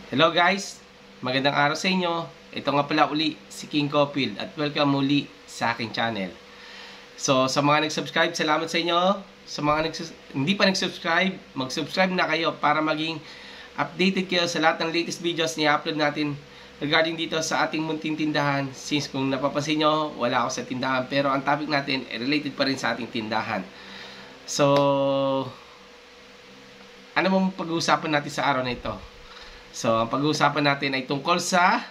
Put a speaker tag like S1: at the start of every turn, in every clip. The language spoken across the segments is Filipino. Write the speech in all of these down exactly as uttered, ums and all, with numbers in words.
S1: Hello guys, magandang araw sa inyo. Ito nga pala uli si King Cofield at welcome muli sa aking channel. So sa mga nag-subscribe, salamat sa inyo. Sa mga nagsus hindi pa nag-subscribe, mag-subscribe na kayo para maging updated kayo sa lahat ng latest videos na i-upload natin regarding dito sa ating munting tindahan. Since kung napapansin nyo, wala ako sa tindahan pero ang topic natin ay related pa rin sa ating tindahan. So ano mong pag-uusapan natin sa araw na ito? So, ang pag-uusapan natin ay tungkol sa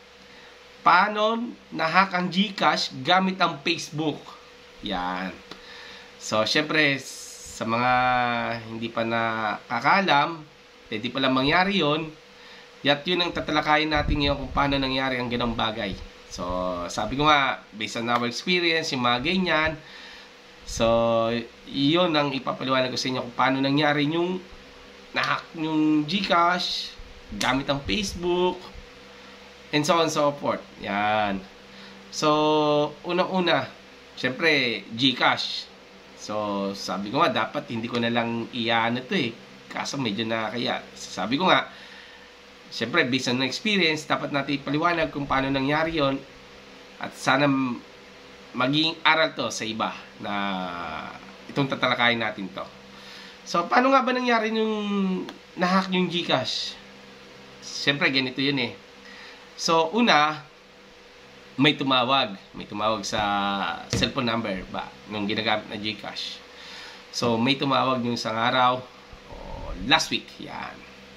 S1: paano na-hack ang GCash gamit ang Facebook. Yan. So, syempre, sa mga hindi pa nakakaalam, pwede pala mangyari yun. At yun ang tatalakayin natin ngayon kung paano nangyari ang ganong bagay. So, sabi ko nga, based on our experience, yung mga ganyan. So, yun ang ipapaliwanag ko sa inyo kung paano nangyari yung na-hack yung GCash gamit ang Facebook, and so on and so forth. Yan. So, unang-una, syempre, GCash. So, sabi ko nga, dapat hindi ko na lang iyan ito eh. Kaso medyo nakakaya. Sabi ko nga, syempre, based on experience, dapat natin ipaliwanag kung paano nangyari yon. At sana maging aral to sa iba na itong tatalakayin natin to. So, paano nga ba nangyari yung na-hack yung GCash? Siyempre, ganito yun eh. So, una, may tumawag. May tumawag sa cellphone number ba, nung ginagamit na GCash. So, may tumawag yung isang araw, oh, last week, yan.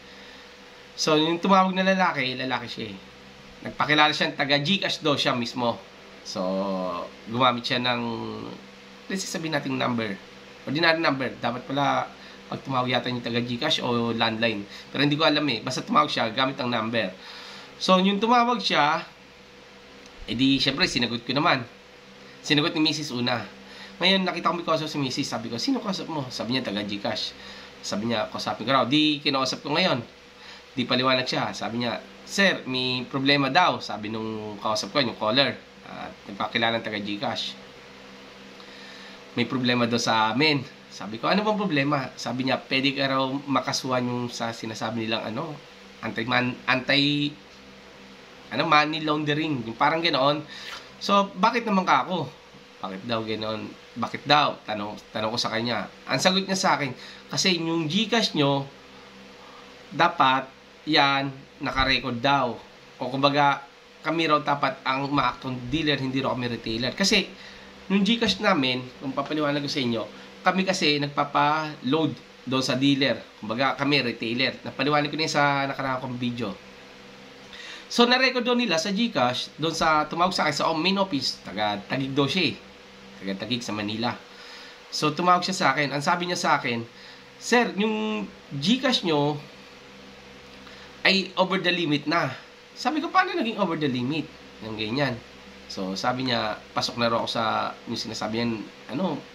S1: So, yung tumawag na lalaki, lalaki siya eh. Nagpakilala siya, taga GCash daw siya mismo. So, gumamit siya ng, let's say sabihin natin number. Ordinary number. Dapat pala, pag tumawag yata yung taga GCash o landline. Pero hindi ko alam eh. Basta tumawag siya gamit ang number. So, yung tumawag siya, edi syempre sinagot ko naman. Sinagot ni Missus una. Ngayon, nakita ko may kausap si Missus Sabi ko, sino kausap mo? Sabi niya, taga GCash. Sabi niya, kausapin ko raw. Di kinausap ko ngayon. Di paliwanag siya. Sabi niya, sir, may problema daw. Sabi nung kausap ko, yung caller. At nagpakilala ng taga GCash. May problema daw sa amin. Sabi ko, ano bang problema? Sabi niya, pwede ka raw makasuhan yung sa sinasabi nilang ano, anti-man, anti, ano, money laundering. Yung parang ganoon. So, bakit naman ka ako? Bakit daw ganoon? Bakit daw? Tanong, tanong ko sa kanya. Ang sagot niya sa akin, kasi yung GCash nyo, dapat yan, nakarecord daw. O kumbaga, kami raw dapat ang ma-actong dealer, hindi raw kami retailer. Kasi, yung GCash namin, kung papaliwanag ko sa inyo, kami kasi nagpapa-load doon sa dealer. Kumbaga, kami retailer. Napaliwanag ko na sa nakaraang kong video. So, na-record doon nila sa GCash, doon sa tumawag sa akin sa main office, taga-Tagig daw siya eh. Taga-Tagig sa Manila. So, tumawag siya sa akin. Ang sabi niya sa akin, sir, yung GCash nyo ay over the limit na. Sabi ko, paano naging over the limit? Yung ganyan. So, sabi niya, pasok na raw ako sa yung sinasabi yan, ano,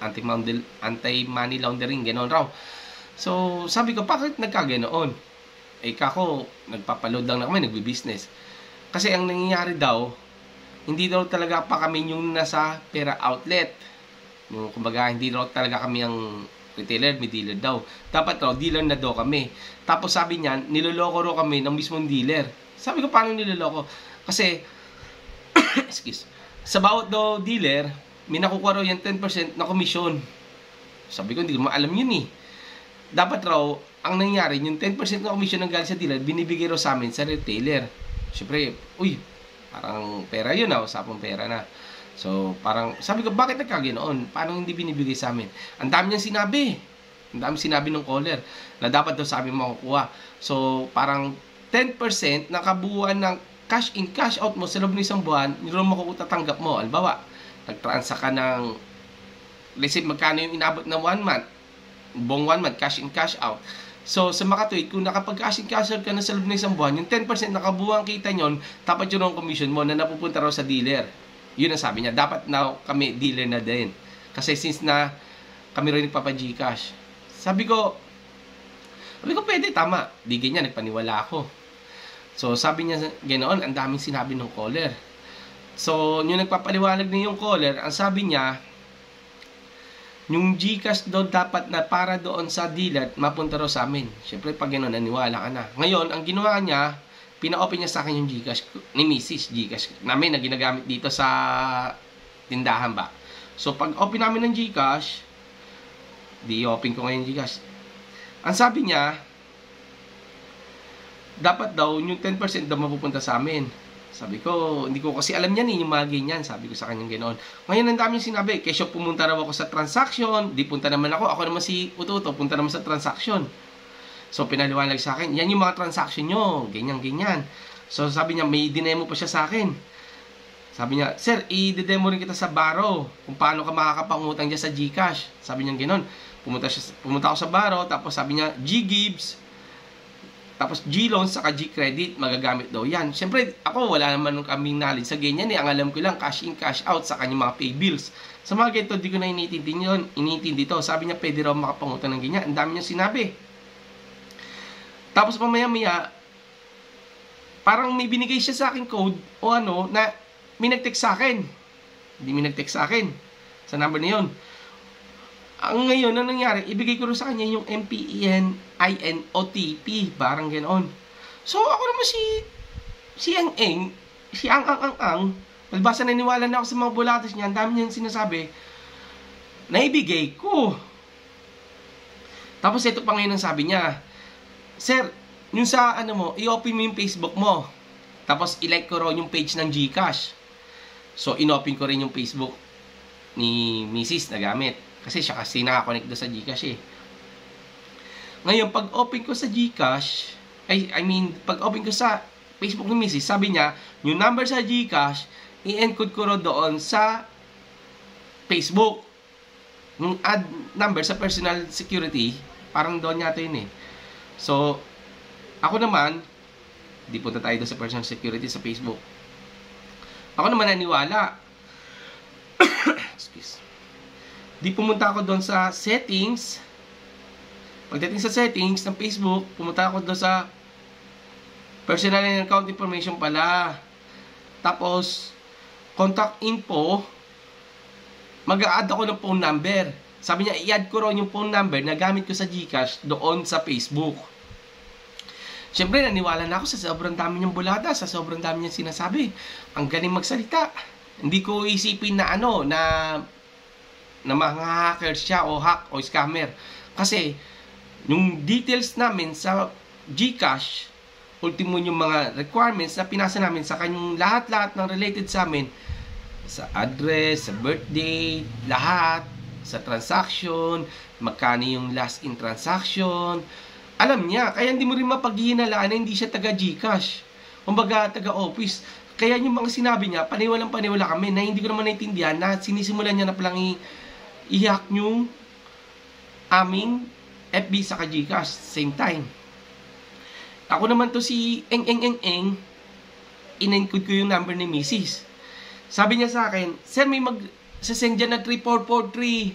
S1: anti-money laundering, ganoon raw. So, sabi ko, bakit nagkaganoon? Eh, kako, nagpapaload lang na kami, nagbi-business. Kasi ang nangyayari daw, hindi daw talaga pa kami yung nasa pera outlet. Yung, kumbaga, hindi daw talaga kami ang retailer, may dealer daw. Dapat raw, dealer na daw kami. Tapos sabi niya, niloloko raw kami ng mismong dealer. Sabi ko, paano niloloko? Kasi, excuse, sa bawat daw dealer, may nakukuha raw yung ten percent na komisyon. Sabi ko, hindi ko maalam yun eh. Dapat raw, ang nangyari, yung ten percent na komisyon ng galing sa dealer, binibigay raw sa amin sa retailer. Siyempre, uy, parang pera yun ah, usapang pera na. So, parang, sabi ko, bakit nagkaganoon? Paano hindi binibigay sa amin? Ang dami niyang sinabi. Ang dami sinabi ng caller na dapat daw sa amin makukuha. So, parang ten percent na kabuuan ng cash in, cash out mo sa loob ng isang buwan, yung makukutanggap mo. Albawa, nag-transact ka ng, let's say, magkano yung inabot na one month, buong one month, cash in, cash out. So, sa makatuwid, kung nakapag-cash in, cash out ka na sa loob ng isang buwan, yung ten percent nakabuwang kita nyon, dapat yun ang commission mo na napupunta raw sa dealer. Yun ang sabi niya. Dapat na kami dealer na din. Kasi since na kami rin nagpapa-GCash. Sabi ko, sabi ko, pwede, tama. Di ganyan, nagpaniwala ako. So, sabi niya, ganoon, ang daming sinabi ng caller. So, yung nagpapaliwanag na yung caller, ang sabi niya, yung GCash daw dapat na para doon sa dealer, mapunta raw sa amin. Siyempre, pag gano'n, naniwala ka na. Ngayon, ang ginawa niya, pina-open niya sa akin yung GCash ni Missus GCash namin na ginagamit dito sa tindahan ba. So, pag open namin ng GCash, di open ko ngayon GCash. Ang sabi niya, dapat daw yung ten percent daw mapupunta sa amin. Sabi ko, hindi ko kasi alam yan eh, yung mga ganyan. Sabi ko sa kanyang ganoon. Ngayon, ang daming sinabi, kesyo pumunta raw ako sa transaction, di punta naman ako, ako naman si Ututo, punta naman sa transaction. So, pinaliwanag sa akin, yan yung mga transaction nyo, ganyan, ganyan. So, sabi niya, may dinemo pa siya sa akin. Sabi niya, sir, i-demo rin kita sa Baro, kung paano ka makakapangutang dyan sa GCash. Sabi niya ganoon. Pumunta, siya, pumunta ako sa Baro, tapos sabi niya, G-Gibbs, tapos G-Loans, saka G-Credit, magagamit daw yan. Siyempre, ako, wala naman kaming knowledge sa ganyan eh. Ang alam ko lang, cash in, cash out, sa kanyang mga pay bills. Sa mga ganito, di ko na initindi yun. Initindi to. Sabi niya, pwede raw makapangutang ng ganyan. Ang dami niya sinabi. Tapos, mamaya-maya, parang may binigay siya sa akin code o ano, na may nag-text sa akin. Hindi may nag-text sa akin. Sa number na yun. Ang ngayon, ano nangyari? Ibigay ko rin sa kanya yung M P E N I N O T P. Parang ganoon. So, ako naman si si Ang Eng, si Ang Ang Ang Ang, malbasa naniwala na ako sa mga bulatas niya. Ang dami niyang sinasabi. Naibigay ko. Tapos, ito pa ngayon ang sabi niya. Sir, yung sa ano mo, i-open mo yung Facebook mo. Tapos, i-like ko rin yung page ng GCash. So, in-open ko rin yung Facebook ni Missus na gamit. Kasi siya kasi nakakonect doon sa GCash eh. Ngayon, pag open ko sa GCash, I, I mean, pag open ko sa Facebook ni Missus, sabi niya, yung number sa GCash, i-encode ko rin doon sa Facebook. Yung add number sa personal security, parang doon yata yun eh. So, ako naman, di punta tayo doon sa personal security sa Facebook. Ako naman naniwala. Excuse. Di pumunta ako doon sa settings. Pagdating sa settings ng Facebook, pumunta ako doon sa personal and account information pala. Tapos, contact info, mag-a-add ako ng phone number. Sabi niya, i-add ko rin yung phone number na gamit ko sa GCash doon sa Facebook. Siyempre, naniwala na ako sa sobrang dami niyang bulada, sa sobrang dami niyang sinasabi. Ang galing magsalita. Hindi ko isipin na ano, na na mga hackers siya o hack o scammer. Kasi, yung details namin sa GCash, ultimo yung mga requirements na pinasa namin sa kanyang lahat-lahat ng related sa amin, sa address, sa birthday, lahat, sa transaction, magkano yung last in transaction, alam niya. Kaya hindi mo rin mapaghihinalaan na hindi siya taga GCash. Kumbaga, taga office. Kaya yung mga sinabi niya, paniwalang paniwala kami na hindi ko naman naintindihan na sinisimulan niya na palang i- i-hack yung aming F B sa GCash same time. Ako naman to si Eng Eng Eng Eng, in-encode ko yung number ni Missus. Sabi niya sa akin, sir, may mag sasend dyan na three four four three.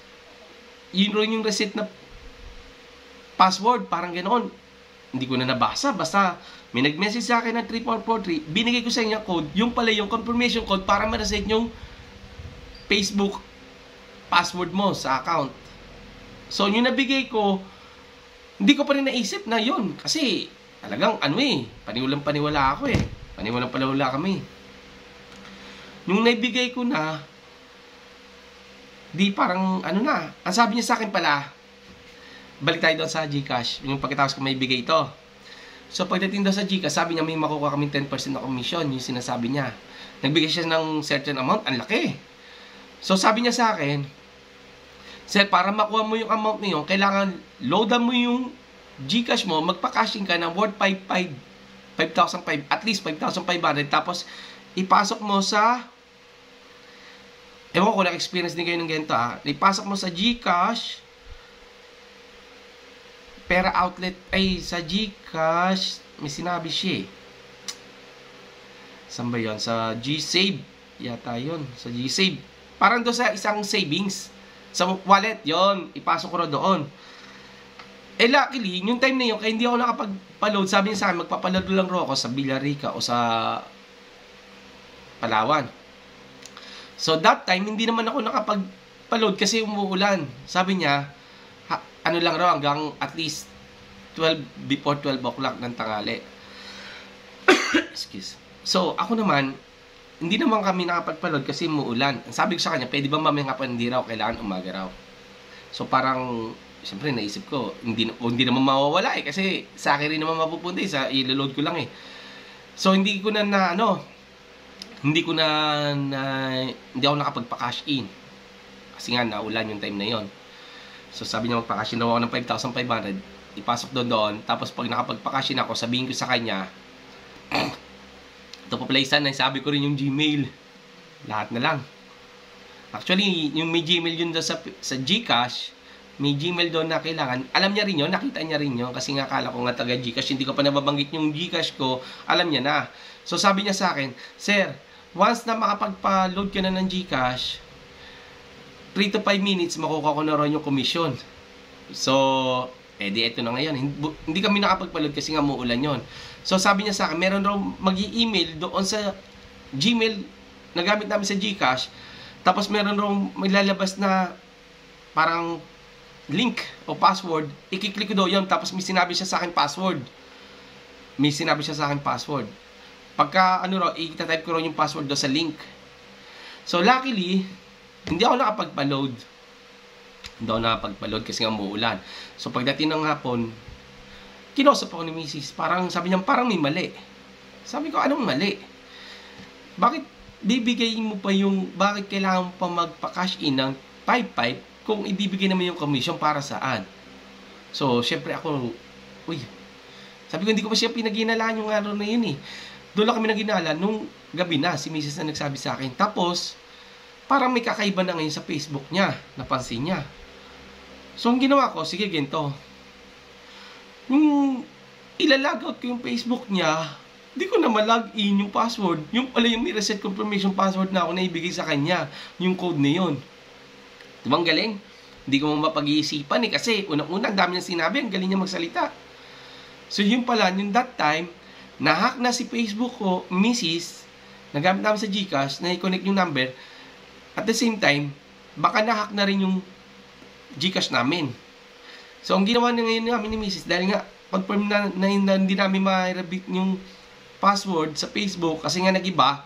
S1: Yun rin yung receipt na password, parang ganoon. Hindi ko na nabasa, basta may nag-message sa akin na three four four three. Binigay ko sa inyo code, yung pala yung confirmation code para ma-reset yung Facebook password mo sa account. So, yung nabigay ko, hindi ko pa rin naisip na yun. Kasi, talagang ano eh, paniwalang paniwala ako eh. Paniwalang paniwala kami. Yung naibigay ko na, di parang ano na. Ang sabi niya sa akin pala, balik tayo doon sa GCash. Yung pagkatapos ko may bigay ito. So, pagdating doon sa GCash, sabi niya may makukuha kami ten percent na commission. Yung sinasabi niya. Nagbigay siya ng certain amount, ang laki. So, sabi niya sa akin, sir, para makuha mo yung amount na yun, kailangan loadan mo yung GCash mo, magpa-cashing ka ng worth five thousand five hundred, at least five thousand five hundred, tapos ipasok mo sa, ewan ko, na-experience din kayo ng ganito ha, ipasok mo sa GCash, pera outlet, ay sa GCash, may sinabi siya eh. Saan ba yun? Sa G-Save, yata yun, sa G-Save. Parang doon sa isang savings, sa wallet, yon ipasok ko rin doon. Eh, luckily, yung time na yun, kaya hindi ako nakapag-load, sabi niya sa akin, magpapaload lang ro ako sa Villarica o sa Palawan. So, that time, hindi naman ako nakapag nakapag-load kasi umuulan. Sabi niya, ha, ano lang raw hanggang at least twelve, before twelve o'clock ng tanghali. Excuse. So, ako naman, hindi naman kami nakapag-load kasi umuulan. Ang sabi ko sa kanya, pwede ba mamaya nga pa hindi raw, kailangan umaga raw. So, parang, siyempre, naisip ko, hindi, hindi naman mawawala eh, kasi sa akin rin naman mapupunta eh, sa ilo-load ko lang eh. So, hindi ko na na, ano, hindi ko na, na hindi ako nakapagpa-cash in. Kasi nga, naulan yung time na yon. So, sabi niya magpa-cash in daw ako ng five thousand five hundred. Ipasok doon doon. Tapos, pag nakapagpa-cash in ako, sabihin ko sa kanya, ito pa-placaan na, sabi ko rin yung Gmail. Lahat na lang. Actually, yung may Gmail yun doon sa, sa GCash, may Gmail doon na kailangan. Alam niya rin yun, nakita niya rin yun. Kasi nga akala ko nga taga GCash, hindi ko pa nababanggit yung GCash ko, alam niya na. So, sabi niya sa akin, Sir, once na makapagpa-load ka na ng GCash, three to five minutes, makukuha ko na rin yung commission. So, eh di ito na ngayon. Hindi kami nakapagpa-load kasi nga muulan yon. So, sabi niya sa akin, meron raw mag-i-email doon sa Gmail na gamit namin sa GCash. Tapos, meron raw may lalabas na parang link o password. I-click ko daw yun. Tapos, may sinabi siya sa akin password. May sinabi siya sa akin password. Pagka, ano raw, i-type ko raw yung password doon sa link. So, luckily, hindi ako nakapagpa-load. Hindi ako nakapagpa-load kasi nga muulan. So, pagdating ng hapon, kinausap ako ni Missus Parang, sabi niya, parang may mali. Sabi ko, anong mali? Bakit bibigay mo pa yung, bakit kailangan mo pa magpa-cash in ng five five kung ibibigay naman yung commission para saan? So, syempre ako, uy, sabi ko, hindi ko pa siya pinaginalaan yung araw na yun eh. Doon lang kami naginala nung gabi na, si Missus na nagsabi sa akin. Tapos, parang may kakaiba na ngayon sa Facebook niya. Napansin niya. So, ang ginawa ko, sige, ganito. Yung ilalagout ko yung Facebook niya, hindi ko na malog-in yung password. Yung pala yung may reset confirmation password na ako na ibigay sa kanya. Yung code na yun. Diba ang galing? Hindi ko mapag-iisipan eh. Kasi unang-unang dami niyang sinabi, ang galing niya magsalita. So, yung pala, yung that time, nahack na si Facebook ko, Missus, nagamit namin sa GCash, na i-connect yung number. At the same time, baka nahack na rin yung GCash namin. So, ang ginawa na ngayon namin ni Missus, dahil nga, confirm na, na, na hindi namin ma-repeat yung password sa Facebook kasi nga nag-iba,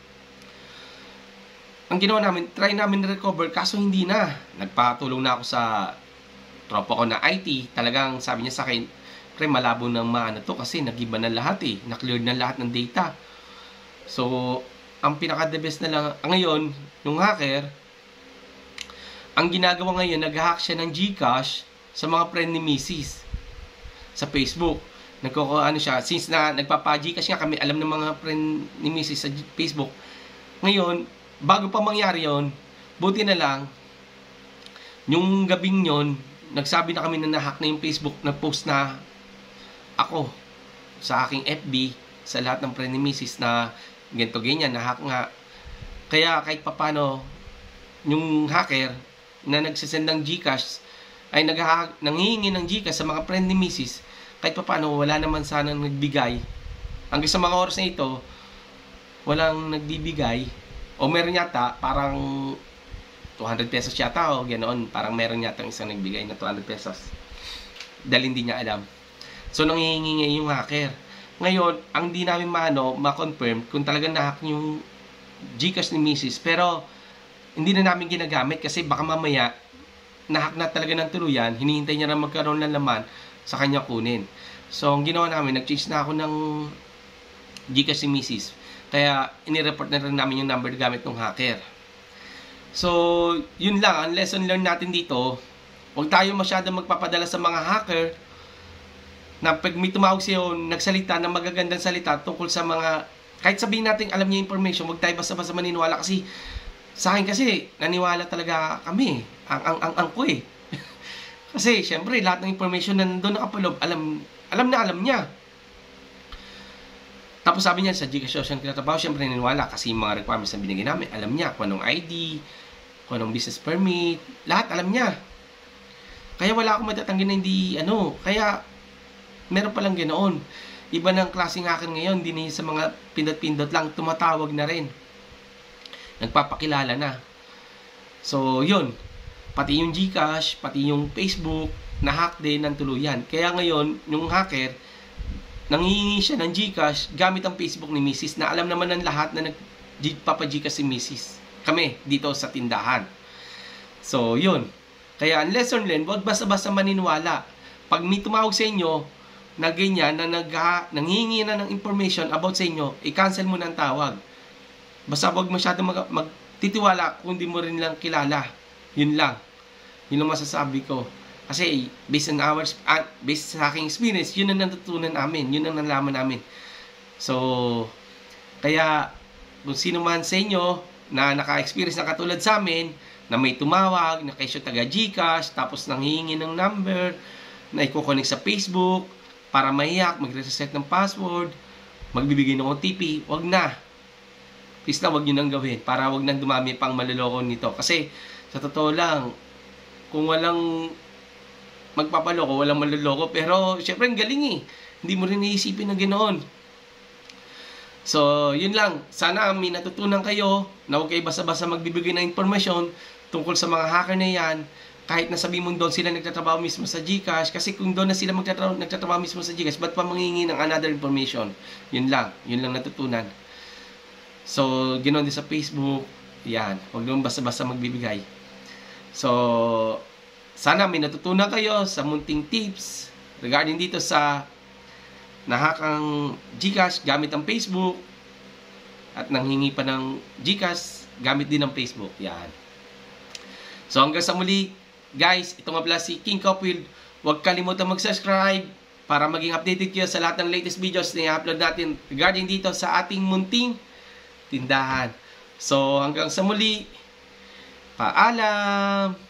S1: ang ginawa namin, try namin na-recover, kaso hindi na. Nagpatulong na ako sa tropa ko na I T. Talagang sabi niya sa akin, pre, malabo ng maano to kasi nag-iba na lahat eh. Na-cleared na lahat ng data. So, ang pinaka-the best na lang, ngayon, yung hacker, ang ginagawa ngayon, nag-hack siya ng GCash sa mga friend ni Missus sa Facebook. Nagkoko, ano siya, since na nagpapa-GCash nga kami, alam ng mga friend ni Missus sa Facebook. Ngayon, bago pa mangyari yon, buti na lang, yung gabing yon, nagsabi na kami na nahack na yung Facebook, nag-post na ako sa aking F B, sa lahat ng friend ni Missus na ganito ganyan, nahack nga. Kaya kahit papano, yung hacker na nagsisend ng GCash, ay naghahack, nanghihingi ng GCash sa mga friend ni Missus, kahit papano, wala naman sana nagbigay. Hanggang sa mga oras na ito, walang nagbibigay. O meron yata, parang two hundred pesos yata o ganoon. Parang meron yata isang nagbigay na two hundred pesos. Dahil hindi niya alam. So, nanghihingi ngayon yung hacker. Ngayon, ang di namin maano, ma-confirm kung talagang nahack yung GCash ni Missus. Pero, hindi na namin ginagamit kasi baka mamaya, nahack na talaga ng tuluyan, hinihintay niya na magkaroon ng laman sa kanya kunin. So, ang ginawa namin, nag-change na ako ng GCash ni Missus. Kaya, inireport na rin namin yung number gamit ng hacker. So, yun lang. Ang lesson learned natin dito, huwag tayo masyadong magpapadala sa mga hacker na pag may tumawag sa'yo, nagsalita ng magagandang salita tungkol sa mga, kahit sabihin natin alam niya information, huwag tayo basta-basta maniniwala kasi, sa akin kasi, naniwala talaga kami. Ang, ang, ang, ang ko eh. Kasi, syempre, lahat ng information na nandun nakapalob, alam, alam na alam niya. Tapos sabi niya, sa GCash Social Trabaho, syempre naniwala kasi yung mga requirements na binigay namin, alam niya kung anong I D, kung anong business permit, lahat alam niya. Kaya wala akong matatanggi na hindi, ano, kaya meron palang ganoon. Iba ng klaseng hacker ngayon, hindi sa mga pindot-pindot lang, tumatawag na rin. Nagpapakilala na. So, yun. pati yung GCash, pati yung Facebook, na-hack din ng tuluyan. Kaya ngayon, yung hacker, nanghihingi siya ng GCash gamit ang Facebook ni Missus na alam naman ng lahat na nagpapa-GCash si Missus Kami, dito sa tindahan. So, yun. Kaya, ang lesson learned, huwag basta-basta maniniwala. Pag may tumawag sa inyo na ganyan, na nag, nanghihingi na ng information about sa inyo, i-cancel mo na ang tawag. Basta huwag masyadong mag, magtitiwala kung di mo rin lang kilala. Yun lang. Yun ang masasabi ko. Kasi, based on our, uh, based sa aking experience, yun ang natutunan namin. Yun ang nalaman namin. So, kaya, kung sino man sa inyo na naka-experience na katulad sa amin, na may tumawag, na kayo taga GCash, tapos nanghihingi ng number, na i-connect sa Facebook, para mahiyak, mag-reset ng password, magbibigay ng O T P, wag na. Please na, wag nyo nang gawin, para wag nang dumami pang maluloko nito. Kasi, sa totoo lang, kung walang magpapaloko, walang maluloko, pero syempre ang galing eh. Hindi mo rin iisipin na ganoon. So, yun lang. Sana may natutunan kayo na huwag kayo basta-basta magbibigay ng informasyon tungkol sa mga hacker na yan. Kahit nasabi mo doon sila nagtatrabaho mismo sa GCash. Kasi kung doon na sila magtatrabaho, nagtatrabaho mismo sa GCash, ba't pa manghingi ng another information? Yun lang. Yun lang natutunan. So, ganoon din sa Facebook. Yan. Huwag naman basta-basta magbibigay. So, sana may natutunan kayo sa munting tips regarding dito sa nahack ang GCash gamit ang Facebook at nanghingi pa ng GCash gamit din ng Facebook. Yan. So hanggang sa muli, guys, ito nga pala si King Copfield. Huwag kalimutan mag-subscribe para maging updated kayo sa lahat ng latest videos na i-upload natin regarding dito sa ating munting tindahan. So hanggang sa muli, paalam!